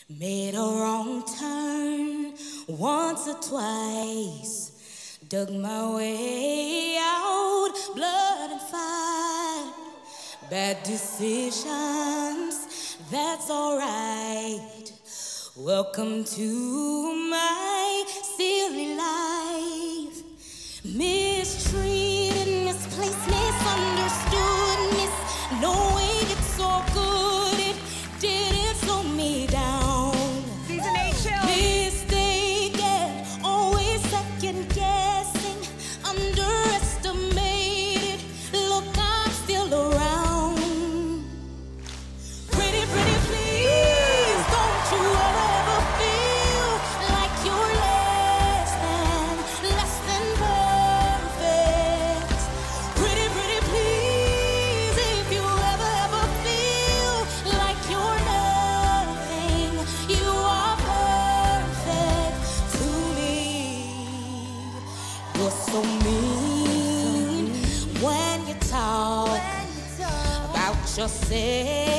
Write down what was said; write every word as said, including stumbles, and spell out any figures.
Made a wrong turn once or twice. Dug my way out, blood and fire. Bad decisions, that's alright. Welcome to my silly life. Mistreated, misplaced, misunderstood, mis knowing it's so good, it didn't slow me down. Season eight chill. Mistaken, always second guessing, underestimated. Look, I'm still around. Pretty, pretty, please, don't you ever feel like you're less than, less than perfect. Pretty, pretty, please, if you ever, ever feel like you're nothing, you are perfect to me. You're so mean when you talk about yourself.